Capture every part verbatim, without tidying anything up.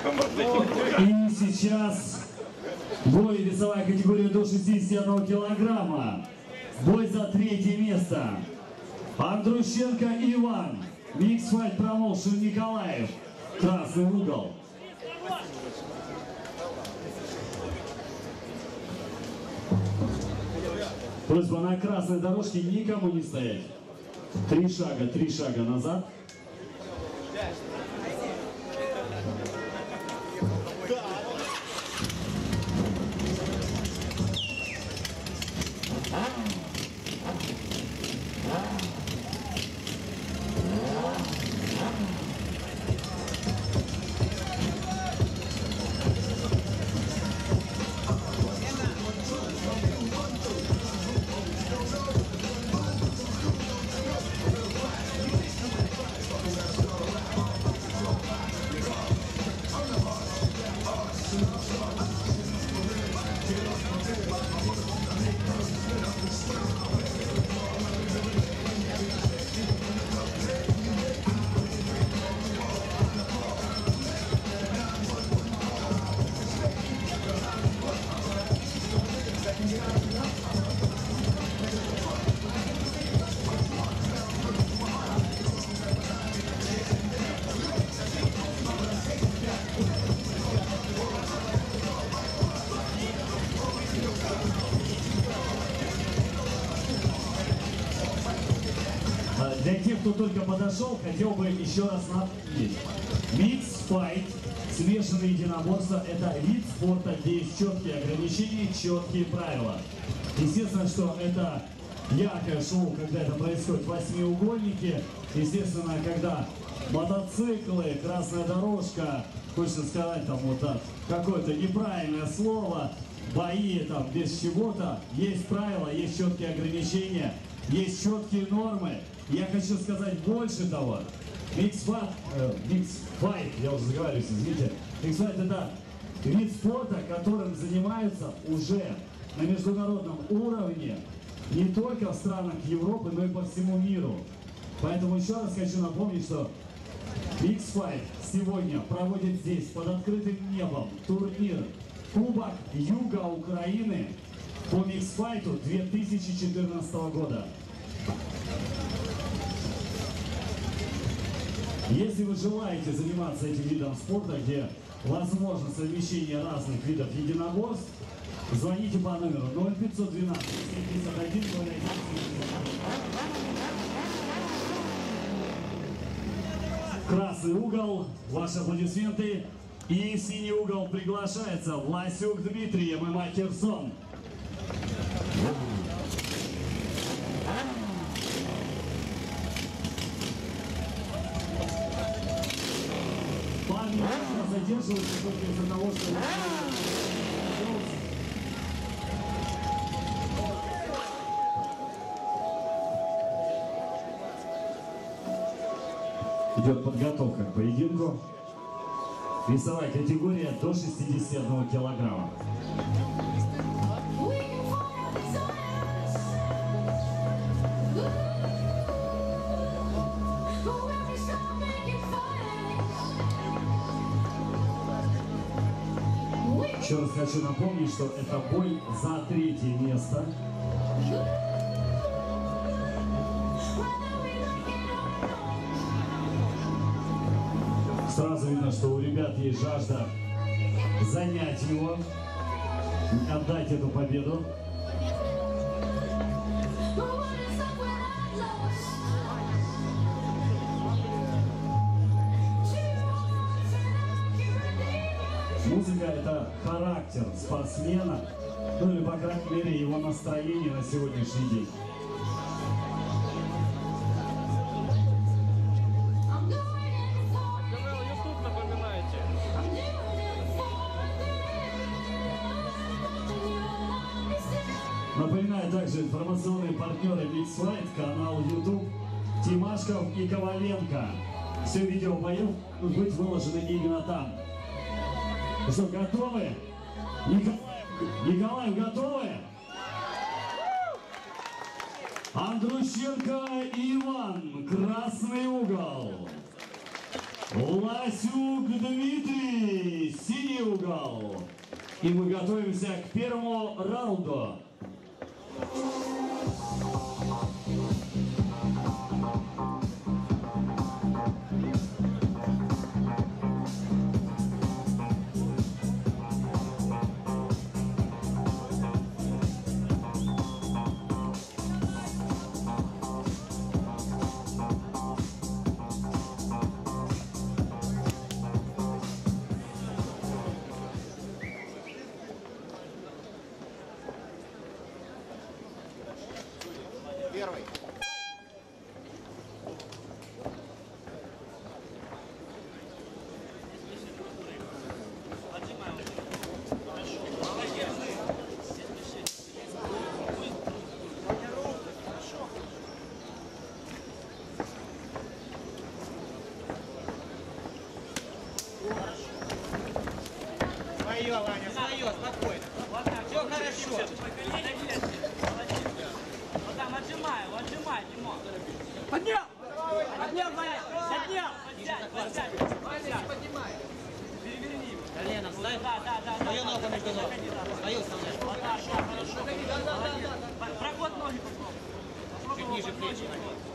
И сейчас бой весовая категория до шестидесяти одного килограмма. Бой за третье место. Андрущенко Иван. Mixed Fight Promotion Николаев. Красный угол. Просьба на красной дорожке никому не стоять. Три шага, три шага назад. Для тех, кто только подошел, хотел бы еще раз напомнить. Mixed Fight, смешанное единоборство, это вид спорта, где есть четкие ограничения, четкие правила. Естественно, что это яркое шоу, когда это происходит в восьмиугольнике. Естественно, когда мотоциклы, красная дорожка, хочется сказать там вот так, какое-то неправильное слово, бои там без чего-то, есть правила, есть четкие ограничения, есть четкие нормы. Я хочу сказать больше того. Mixed Fight, э, Mixed Fight, я уже заговариваюсь, извините. Mixed Fight — это вид спорта, которым занимаются уже на международном уровне не только в странах Европы, но и по всему миру. Поэтому еще раз хочу напомнить, что Mixed Fight сегодня проводит здесь под открытым небом турнир Кубок Юга Украины по Mixed Fight две тысячи четырнадцатого года. Если вы желаете заниматься этим видом спорта, где возможно совмещение разных видов единоборств, звоните по номеру ноль пятьсот двенадцать семьдесят один ноль один. Красный угол, ваши аплодисменты. И в синий угол приглашается Власюк Дмитрий, эм эм а Херсон. Парни задерживаются только из-за того, что... Идет подготовка к поединку. Весовая категория до шестидесяти одного килограмма. Еще раз хочу напомнить, что это бой за третье место. Сразу видно, что у ребят есть жажда занять его, отдать эту победу. Музыка — это характер спортсмена, ну или, по крайней мере, его настроение на сегодняшний день. Напоминаю также информационные партнеры Mixed Fight, канал YouTube Тимашков и Коваленко. Все видео боев будут быть выложены именно там. Ну что, готовы? Николаев, Николаев, готовы? Андрущенко Иван, красный угол. Ласюк Дмитрий, синий угол. И мы готовимся к первому раунду. Первый. Свое, Ваня, свое, спокойно. Все хорошо. Отжимай, отжимай, Димон. Поднял! Поднял, Ваня! Поднял! Подсядь, подсядь, подсядь. Поднимай. Переверни. Колено, ставь. Да, да, да. Свою ногу между ног. Свою вставляй. Хорошо, хорошо. Да, да, да, да. Проход ноги попробуй. Чуть ниже плечи.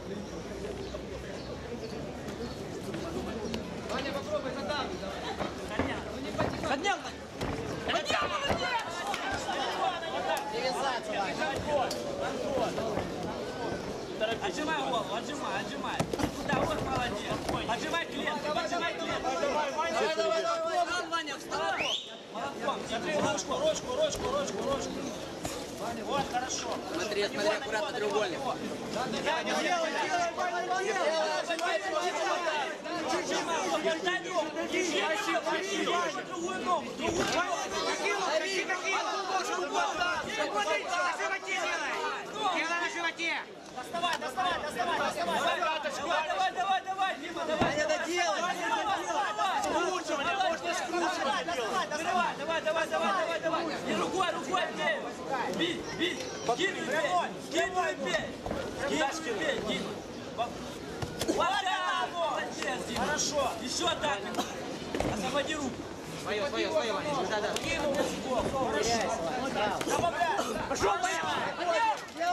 Ваня, попробуй задавить. Колено. Поднял, Ваня. Поднял, молодец! Перевязаться, Ваня. Отжимай голову, отжимай, отжимай. Да, вот молодец. Отжимай клетку, отжимай клетку. Давай, давай, давай, давай. Ваня, встал. Молодцом. Смотри, ручку, ручку, ручку, ручку, ручку. Вот, хорошо. Смотри, смотри, аккуратно треугольник. Делай, делай, делай, Ваня, делай. Дай ногу, держи, держи, держи, другую ногу, другую ногу. Какие, какие? Смотри, на животе делай. Делай на животе. Доставай, доставай, доставай, доставай. Давай, давай, давай, давай, Дима, давай. Это делай. Скручивание, можно скручивание делать. Давай, давай, давай, давай, давай. И рукой, рукой бей. Бей, бей. Скидывай, бей. Скидывай, бей. Скидывай, бей, Дима. Вот так, молодец, Дима. Хорошо. Еще так. Освободи руку. Свое, свое, свое, Ваня. Да, да. Пошел, Ваня.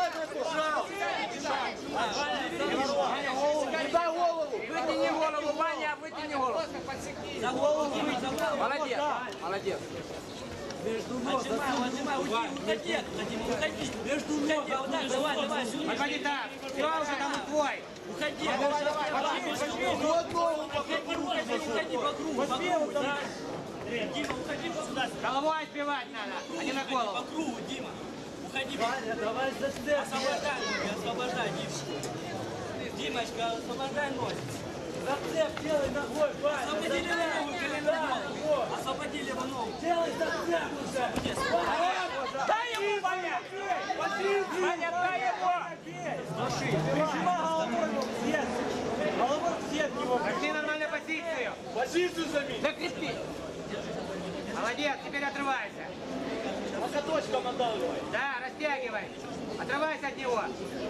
Не дай голову. Вытяни голову, Ваня, вытяни голову. За голову, за голову. Молодец, молодец. Отжимай, отжимай, уйди, уходи, Дима, уходи. Между ног. Вот так, давай, давай, сюда. Погоди так. Все уже там твой. Уходи, давай, давай, давай. Уходи, уходи, уходи по кругу, по кругу, да. Дима, уходи по сюда. Головой отбивать надо, а не на голову. По кругу, Дима. Уходи, давай зацеп. Освобождай ноги, освобождай, Дима. Димочка, освобождай ноги. Зацеп делай ногой, Ваня. Освободили ногу, колено ногу. Освободили его ногу. Делай зацеп уже. Дай ему, Ваня! Ваня, дай ему! Прижимай головой в сетку. Головой в сетку его. Пошли нормальную позицию. Позицию займи. Закрепи. Молодец, теперь отрывайся. Локоточком надавливай. Да, растягивай. Отрывайся от него.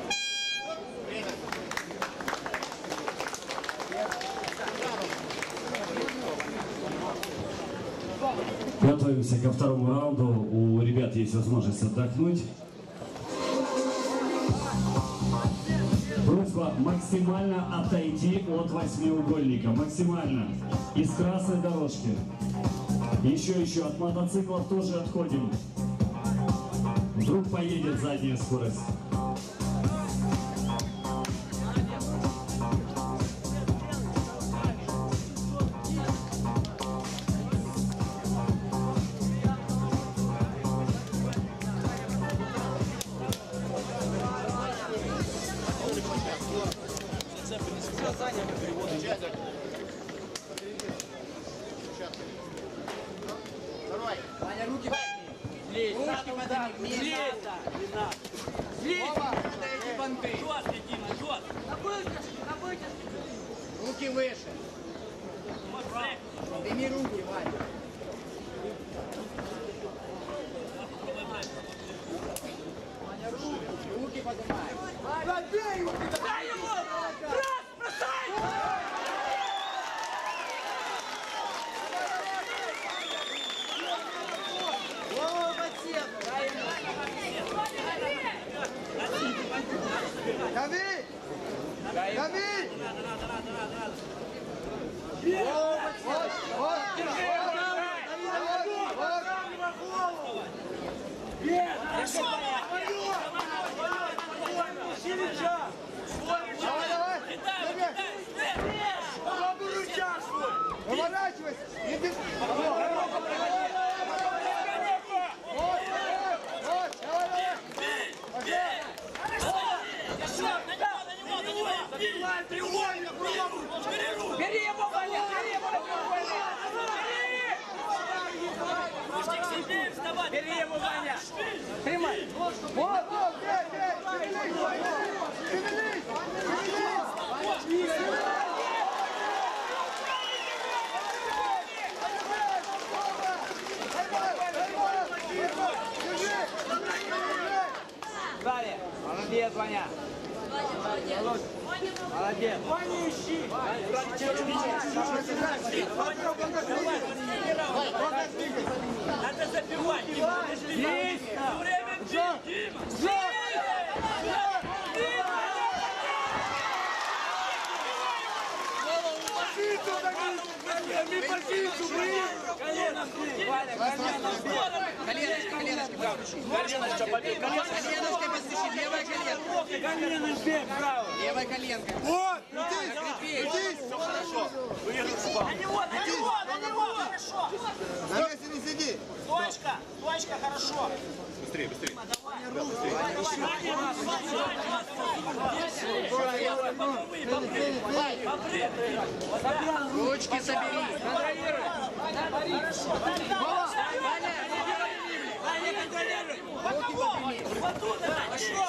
Готовимся ко второму раунду. У ребят есть возможность отдохнуть. Просьба максимально отойти от восьмиугольника. Максимально. Из красной дорожки. Еще, еще. От мотоциклов тоже отходим. Вдруг поедет задняя скорость. Давай. Ваня, руки подними. Руки подними. Слезь, не надо. Слезь. Это эти банты. Жестко, Дима, жестко. На вытяжке, на вытяжке. Руки выше. Вот, блядь. Подними руки, Ваня. Ваня, руки. Руки поднимай. Забей руки. Дай его! Раз, бросай! Дави! Дави! Вот, вот, вот, поворачивайся! Иди! Вот, вот, вот, давай! Бери его, Ваня! Бери его! Бери его, Ваня! Тримай! Вот, вот, бей, бей! Шевелись! Шевелись! Шевелись! Далее. Молодец, Ваня. Молодец. Ваня, ищи. Надо забивать. Есть. Время бить. Коленочка, коленочка, право. Коленочка, побег. Коленочка подстучи, левая коленка. Коленочка, право. Левая коленка. Вот, крутись, крутись. Все хорошо. Выиграл спал. На него, на него, на него. Хорошо. На месте не сиди. Точка, точка, хорошо. Быстрее, быстрее. Ручки собери. Контролируй. Хорошо. Ваня, контролируй. Боковой. Вот тут, хорошо.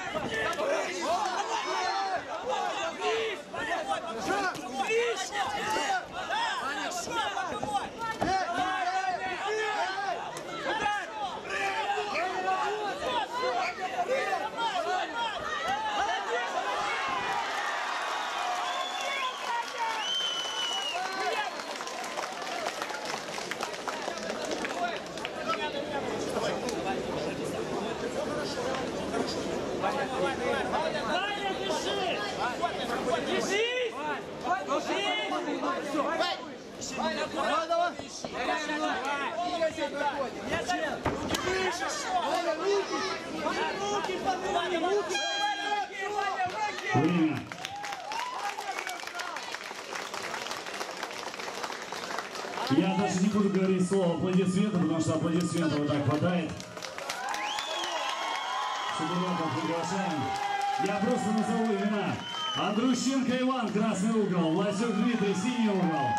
Давай, давай. Время. Я даже не буду говорить слово аплодисменты, потому что аплодисментов вот так хватает. Сидоренков приглашаем. Я просто назову имена. Андрущенко Иван, красный угол. Власюк Дмитрий, синий угол.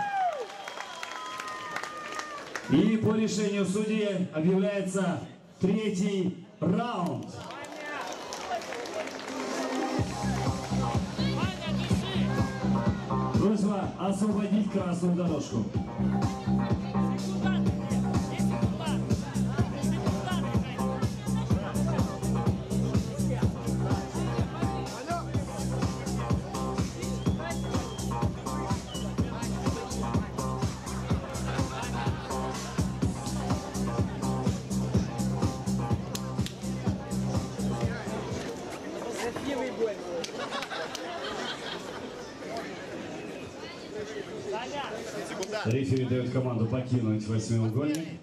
И по решению судьи объявляется третий раунд. Просьба освободить красную дорожку. Рефери дает команду покинуть восьмиугольник.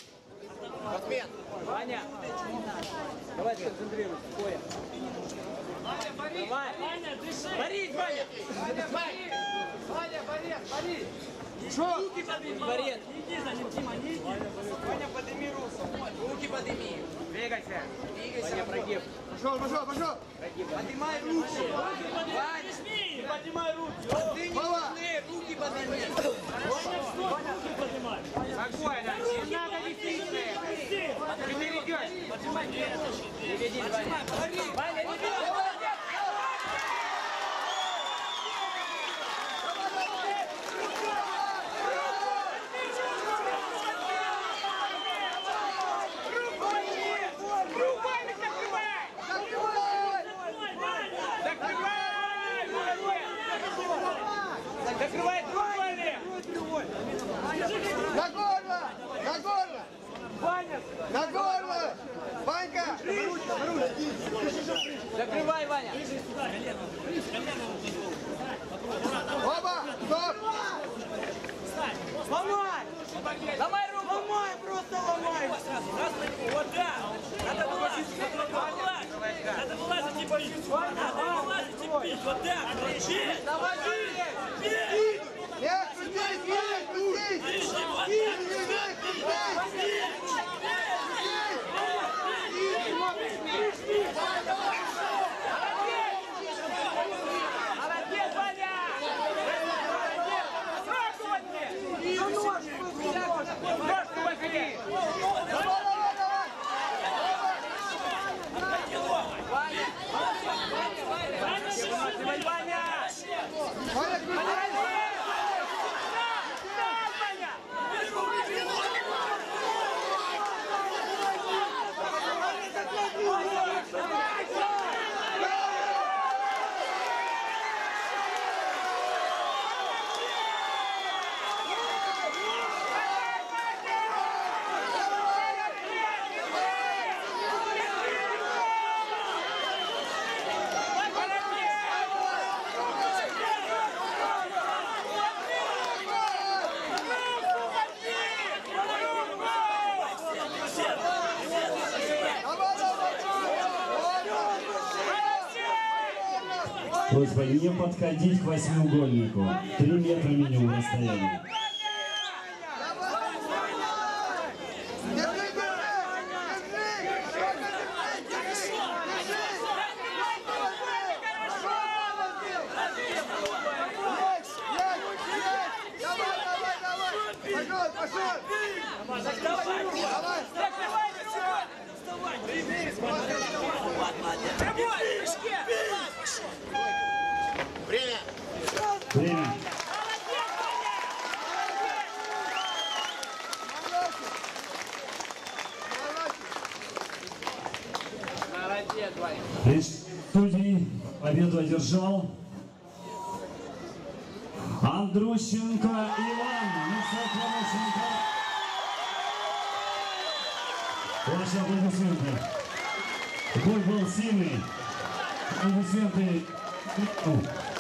Ваня, давай сконцентрируйся. Коя. Давай. Ваня, дыши. Борись, Ваня. Ваня, борись. Ваня, борись, борись. Что? Руки подними. Борис. Не иди за ним, Тима, не иди. Ваня, подними руку. Руки подними. Двигайся. Двигайся. Ваня, прогиб. Пошел, пошел, пошел. Поднимай руки. Ваня, не поднимай руки. Ты не нужны, руки подними. Спокойно. Не надо вести. Ты не ведешь. Не веди, Ваня. Ваня, не веди. Закрывай другой! На горло! На горло! Ваня! На горло! Ванька! Закрывай, Ваня. Оба! Стоп! Ломай! Ломай руку. Ломай, просто ломай! Вот так. Надо вылазить, надо вылазить и бить. Надо вылазить и бить. Вот так. Кричи. Давай, Бей. Нет, крутись! Нет, крутись! Кричи. Вот Нет, так. крутись! молодец, Ваня. Сразу возьми. Ножку выходи. Давай, давай, давай! Ваня. Ваня. Ваня. Ваня, крутись! Просьба не подходить к восьмиугольнику. Три метра минимум расстояния. Держи, держи! Держи! Давай, давай, давай! Пошел, пошел! Давай! Время. Молодец, Ваня. Из студии победу одержал Андрущенко Иван. Мисак Андрущенко. Ваши аплодисменты. Бой был сильный. Аплодисменты.